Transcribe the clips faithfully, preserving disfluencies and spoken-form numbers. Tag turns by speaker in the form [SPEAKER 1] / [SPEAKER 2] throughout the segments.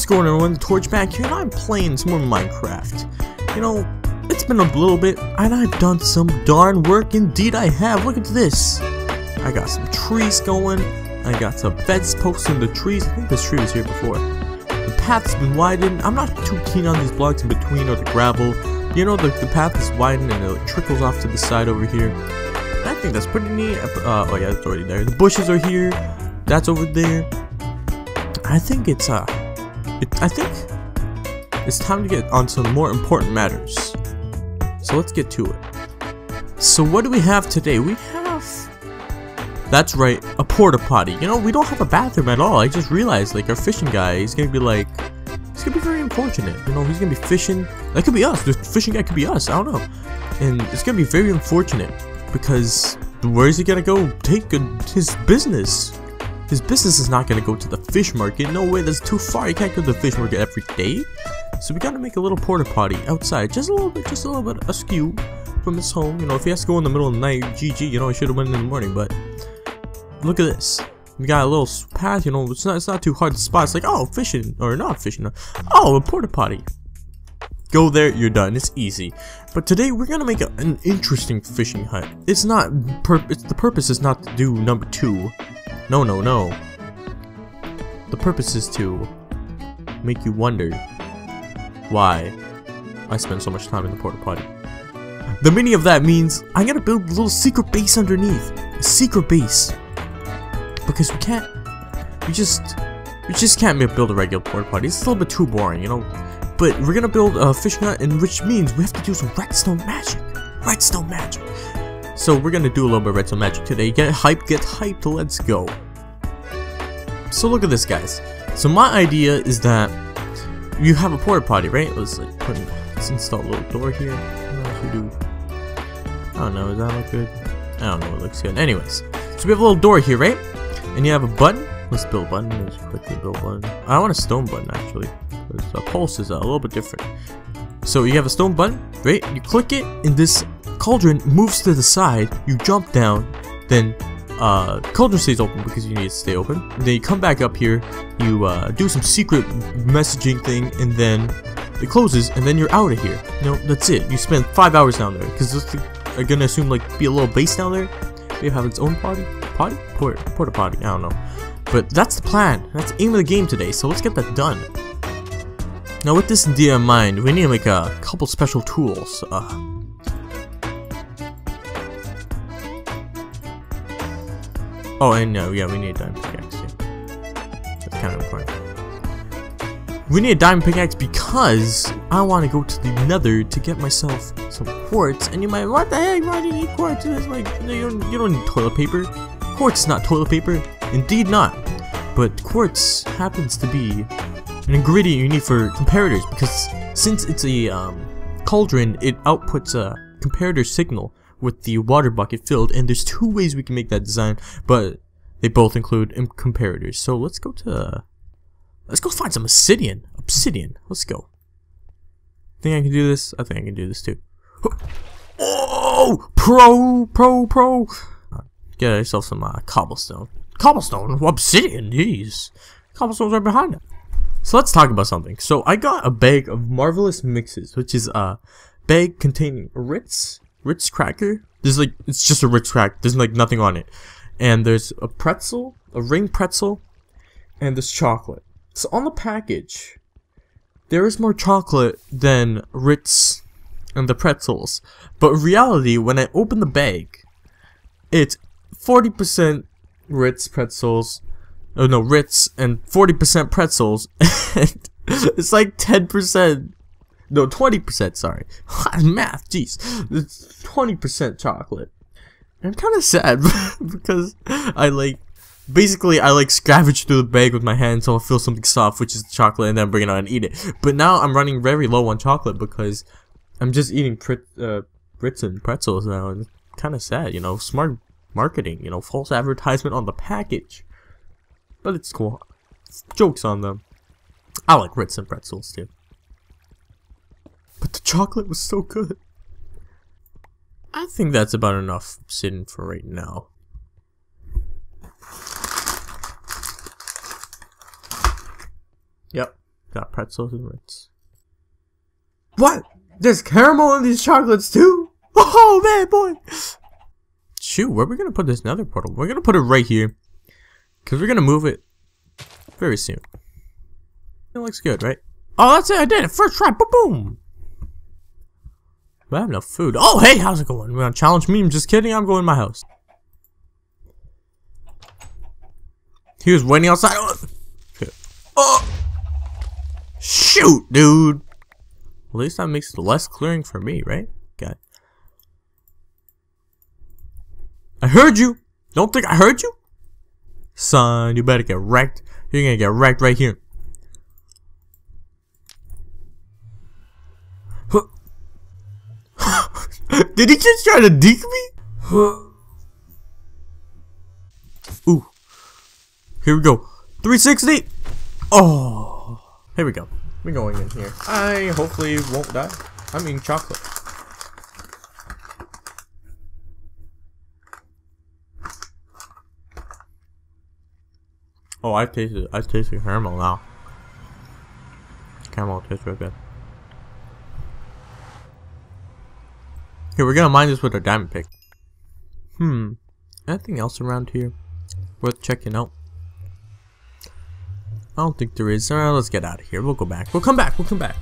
[SPEAKER 1] going everyone, the Torchback here, and I'm playing some more Minecraft. You know, it's been a little bit, and I've done some darn work, indeed I have. Look at this. I got some trees going, I got some beds posted in the trees. I think this tree was here before. The path's been widened. I'm not too keen on these blocks in between or the gravel. You know, the, the path is widened and it trickles off to the side over here. And I think that's pretty neat. Uh, oh yeah, it's already there. The bushes are here. That's over there. I think it's, uh, it, I think it's time to get on some more important matters. So let's get to it. So what do we have today? We have, that's right, a porta potty. You know, we don't have a bathroom at all. I just realized, like, our fishing guy, he's gonna be like, he's gonna be very unfortunate. You know, he's gonna be fishing. That could be us. The fishing guy could be us. I don't know. And it's gonna be very unfortunate because where is he gonna go take his business? His business is not gonna go to the fish market. No way, that's too far. You can't go to the fish market every day. So we gotta make a little porta potty outside, just a little bit, just a little bit askew from his home. You know, if he has to go in the middle of the night, G G. You know, he should have went in the morning. But look at this. We got a little path. You know, it's not, it's not too hard to spot. It's like, oh, fishing or not fishing. Oh, a porta potty. Go there, you're done. It's easy. But today we're gonna make a, an interesting fishing hut. It's not. Pur it's, the purpose is not to do number two. No, no, no. The purpose is to make you wonder why I spend so much time in the porta potty. The meaning of that means I'm gonna build a little secret base underneath. A secret base. Because we can't, we just, we just can't build a regular porta potty. It's a little bit too boring, you know. But we're gonna build a fishing hut, and which means we have to do some redstone magic. Redstone magic. So we're gonna do a little bit of redstone magic today. Get hyped, get hyped, let's go. So look at this, guys. So my idea is that you have a porta potty, right? Let's like put in, let's install a little door here. What else we do? I don't know, does that look good? I don't know, it looks good. Anyways, so we have a little door here, right? And you have a button. Let's build a button. Let's quickly build a button. I want a stone button actually. Because a pulse is a little bit different. So you have a stone button, right? You click it, and this cauldron moves to the side. You jump down, then uh, cauldron stays open because you need it to stay open. And then you come back up here. You uh, do some secret messaging thing, and then it closes, and then you're out of here. You know, that's it. You spend five hours down there because this are gonna assume like be a little base down there. Maybe have its own potty, potty, porta, porta potty. I don't know, but that's the plan. That's the aim of the game today. So let's get that done. Now with this idea in mind, we need to make a couple special tools. Uh, oh, and uh, yeah, we need a diamond pickaxe. Yeah. That's kind of important. We need a diamond pickaxe because I want to go to the nether to get myself some quartz. And you might, what the heck? Why do you need quartz? It's like, you don't, you don't need toilet paper. Quartz is not toilet paper. Indeed not. But quartz happens to be an ingredient you need for comparators, because since it's a um, cauldron, it outputs a comparator signal with the water bucket filled, and there's two ways we can make that design, but they both include comparators. So let's go to, uh, let's go find some obsidian. Obsidian. Let's go. Think I can do this? I think I can do this too. Oh, pro, pro, pro. Get yourself some uh, cobblestone. Cobblestone, obsidian. Jeez, cobblestone's right behind it. So let's talk about something. So I got a bag of Marvelous Mixes, which is a bag containing a Ritz, Ritz cracker. There's like, it's just a Ritz cracker. There's like nothing on it. And there's a pretzel, a ring pretzel, and this chocolate. So on the package, there is more chocolate than Ritz and the pretzels. But in reality, when I open the bag, it's forty percent Ritz pretzels. Oh no, Ritz and forty percent pretzels, and it's like ten percent, no, twenty percent, sorry, math, jeez, it's twenty percent chocolate. And I'm kind of sad, because I like, basically I like scavenge through the bag with my hand until I feel something soft, which is the chocolate, and then bring it out and eat it. But now I'm running very low on chocolate, because I'm just eating prit uh, Ritz and pretzels now, and it's kind of sad, you know, smart marketing, you know, false advertisement on the package. But it's cool. Jokes on them. I like Ritz and pretzels too. But the chocolate was so good. I think that's about enough sitting for right now. Yep. Got pretzels and Ritz. What? There's caramel in these chocolates too? Oh man, boy! Shoot, where are we gonna put this nether portal? We're gonna put it right here. Because we're gonna move it very soon. It looks good, right? Oh, that's it, I did it! First try, boom boom! But I have no food. Oh, hey, how's it going? We're gonna challenge me? I'm just kidding, I'm going to my house. He was waiting outside. Oh! Oh! Shoot, dude! At least that makes less clearing for me, right? Okay. I heard you! Don't think I heard you? Son, you better get wrecked. You're gonna get wrecked right here. Did he just try to deke me? Ooh. Here we go. three sixty! Oh. Here we go. We're going in here. I hopefully won't die. I'm eating chocolate. Oh, I tasted I tasted caramel now. Caramel tastes real good. Here, we're gonna mine this with our diamond pick. Hmm. Anything else around here worth checking out? I don't think there is. Alright, let's get out of here. We'll go back. We'll come back. We'll come back.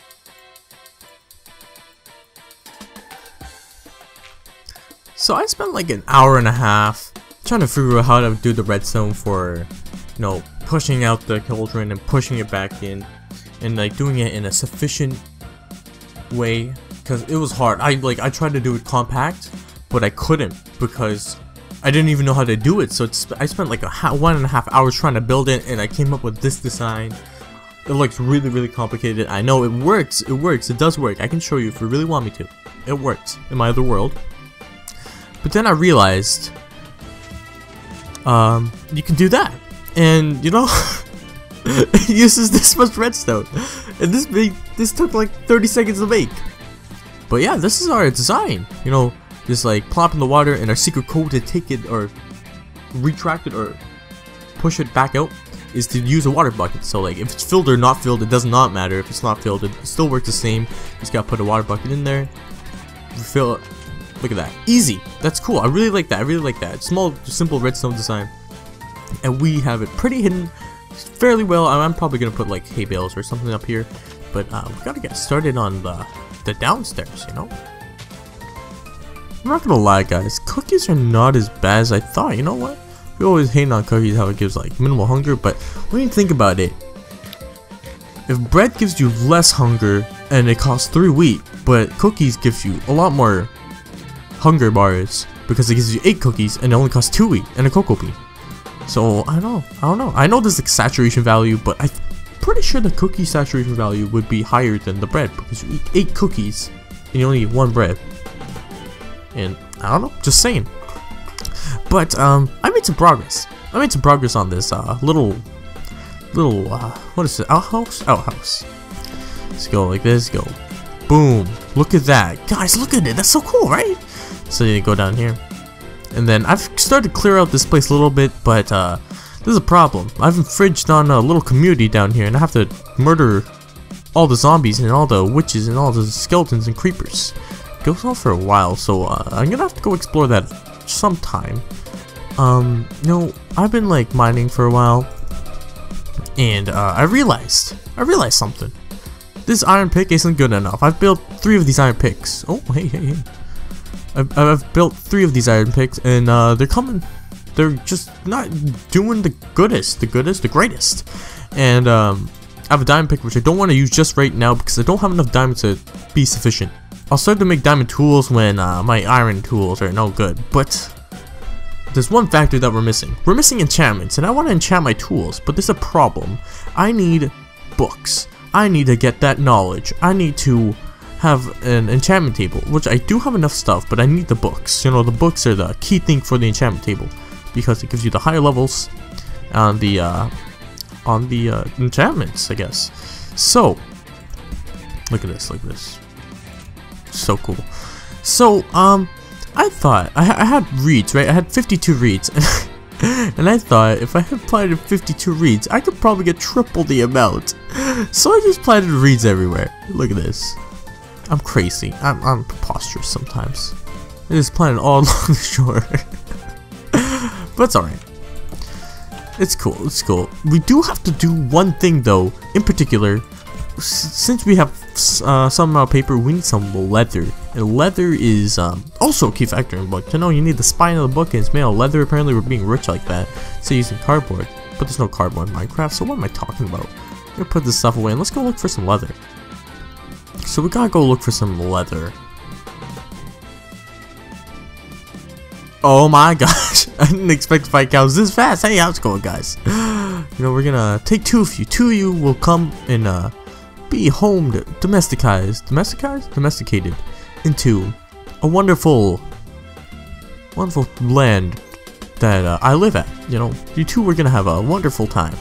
[SPEAKER 1] So I spent like an hour and a half trying to figure out how to do the redstone for, you know, pushing out the cauldron and pushing it back in, and like doing it in a sufficient way, because it was hard. I like I tried to do it compact, but I couldn't because I didn't even know how to do it. So it's, I spent like a ha one and a half hours trying to build it, and I came up with this design. It looks really, really complicated. I know it works. It works. It does work. I can show you if you really want me to. It works in my other world. But then I realized, um, you can do that, and you know, it uses this much redstone, and this big, this took like thirty seconds to make. But yeah, this is our design. You know, just like plop in the water, and our secret code to take it or retract it or push it back out is to use a water bucket. So like if it's filled or not filled, it does not matter. If it's not filled, it still works the same. Just gotta put a water bucket in there, fill it. Look at that. Easy. That's cool. I really like that. I really like that. Small, simple redstone design. And we have it pretty hidden fairly well. I'm probably going to put like hay bales or something up here. But uh, we got to get started on the, the downstairs, you know? I'm not going to lie, guys. Cookies are not as bad as I thought. You know what? We always hate on cookies, how it gives like minimal hunger. But when you think about it, if bread gives you less hunger and it costs three wheat, but cookies gives you a lot more hunger bars because it gives you eight cookies and it only costs two wheat and a cocoa bean. So I don't know, I don't know. I know there's like saturation value, but I'm pretty sure the cookie saturation value would be higher than the bread because you eat eight cookies and you only eat one bread. And I don't know, just saying. But um, I made some progress. I made some progress on this uh, little, little uh, what is it? Outhouse? Outhouse. Let's go like this. Go, boom! Look at that, guys! Look at it. That's so cool, right? So you go down here, and then I've started to clear out this place a little bit, but uh, there's a problem. I've infringed on a little community down here, and I have to murder all the zombies and all the witches and all the skeletons and creepers. It goes on for a while, so uh, I'm gonna have to go explore that sometime. Um, you know, I've been like mining for a while, and uh, I realized, I realized something. This iron pick isn't good enough. I've built three of these iron picks. Oh, hey, hey, hey. I've, I've built three of these iron picks, and uh, they're coming. They're just not doing the goodest, the goodest, the greatest. And um, I have a diamond pick, which I don't want to use just right now because I don't have enough diamonds to be sufficient. I'll start to make diamond tools when uh, my iron tools are no good. But there's one factor that we're missing. We're missing enchantments, and I want to enchant my tools, but there's a problem. I need books. I need to get that knowledge. I need to have an enchantment table, which I do have enough stuff, but I need the books. You know, the books are the key thing for the enchantment table because it gives you the higher levels on the uh, on the uh, enchantments, I guess. So look at this, look at this, so cool. So um, I thought I, I had reeds, right? I had fifty-two reeds, And I thought if I had planted fifty-two reeds, I could probably get triple the amount. So I just planted reeds everywhere. Look at this. I'm crazy. I'm, I'm preposterous sometimes. I just planted all along the shore. But it's alright. It's cool. It's cool. We do have to do one thing though, in particular. S since we have uh, some amount of paper, we need some leather. And leather is um, also a key factor in the book. To know you need the spine of the book and it's made of leather. Apparently we're being rich like that. So using cardboard. But there's no cardboard in Minecraft, so what am I talking about? I'm gonna put this stuff away and let's go look for some leather. So we gotta go look for some leather. Oh my gosh, I didn't expect to fight cows this fast. Hey, how's it going, guys? You know, we're gonna take two of you. Two of you will come and uh, be homed, domesticized, domesticized, domesticated into a wonderful, wonderful land that uh, I live at. You know, you two are gonna have a wonderful time.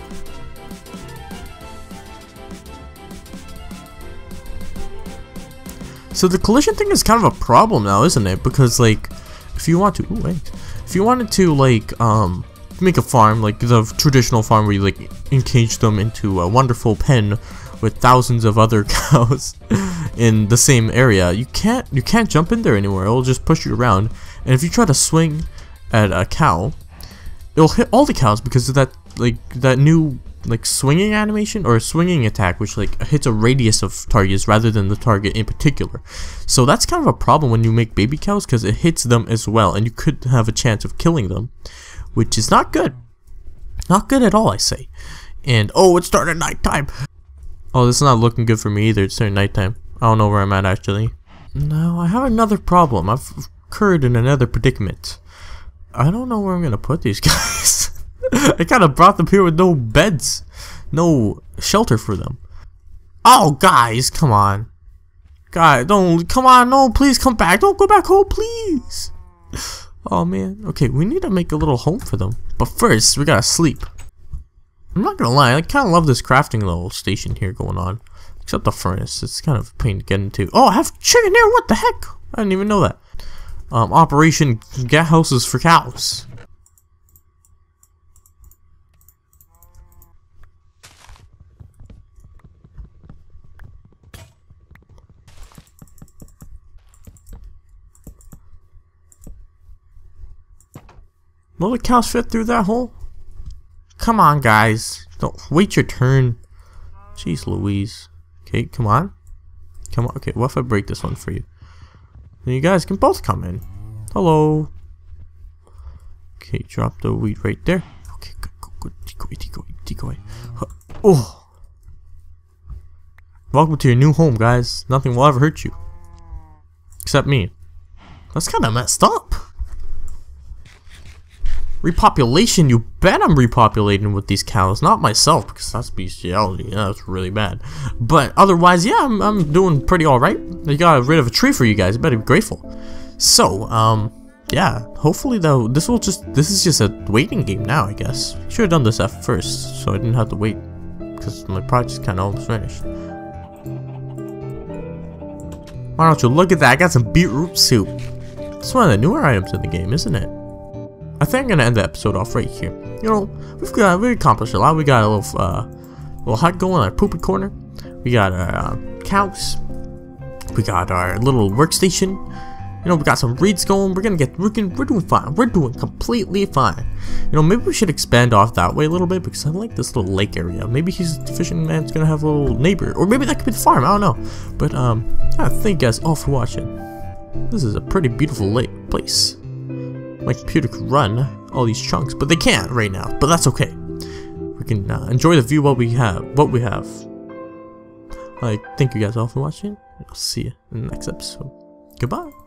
[SPEAKER 1] So the collision thing is kind of a problem now, isn't it? Because like, if you want to, ooh, wait, if you wanted to like um make a farm like the traditional farm where you like encage them into a wonderful pen with thousands of other cows in the same area, you can't you can't jump in there anymore. It'll just push you around, and if you try to swing at a cow, it'll hit all the cows because of that like that new like swinging animation or swinging attack, which like hits a radius of targets rather than the target in particular. So that's kind of a problem when you make baby cows, because it hits them as well and you could have a chance of killing them, which is not good. Not good at all, I say. And oh, it started nighttime. Oh, this is not looking good for me either. It's starting nighttime. I don't know where I'm at actually. No, I have another problem. I've occurred in another predicament. I don't know where I'm gonna put these guys. I kind of brought them here with no beds, no shelter for them. Oh, guys, come on. God, don't, come on, no, please come back. Don't go back home, please. Oh, man. Okay, we need to make a little home for them. But first, we gotta sleep. I'm not gonna lie, I kind of love this crafting little station here going on. Except the furnace, it's kind of a pain to get into. Oh, I have chicken here, what the heck? I didn't even know that. Um, Operation Get Houses for Cows. Will the cows fit through that hole? Come on, guys. Don't wait your turn. Jeez Louise. Okay, come on. Come on. Okay, what if I break this one for you? Then you guys can both come in. Hello. Okay, drop the wheat right there. Okay, good, good, good. Decoy, decoy, decoy. Oh. Welcome to your new home, guys. Nothing will ever hurt you. Except me. That's kind of messed up. Repopulation, you bet I'm repopulating with these cows, not myself, because that's bestiality. Yeah, that's really bad. But otherwise, yeah, I'm, I'm doing pretty alright. I got rid of a tree for you guys, you better be grateful. So, um, yeah, hopefully though, this will just, this is just a waiting game now, I guess. Should have done this at first, so I didn't have to wait, because my project's kind of almost finished. Why don't you look at that, I got some beetroot soup. It's one of the newer items in the game, isn't it? I think I'm gonna end the episode off right here. You know, we've got we accomplished a lot. We got a little uh, little hut going, our poopy corner. We got our uh, cows. We got our little workstation. You know, we got some reeds going. We're gonna get we're gonna, we're doing fine. We're doing completely fine. You know, maybe we should expand off that way a little bit because I like this little lake area. Maybe he's the fishing man's gonna have a little neighbor, or maybe that could be the farm. I don't know. But um, yeah, thank you guys all for watching. This is a pretty beautiful lake place. My computer could run all these chunks, but they can't right now. But that's okay. We can uh, enjoy the view what we have. What we have. Like, thank you guys all for watching. I'll see you in the next episode. Goodbye.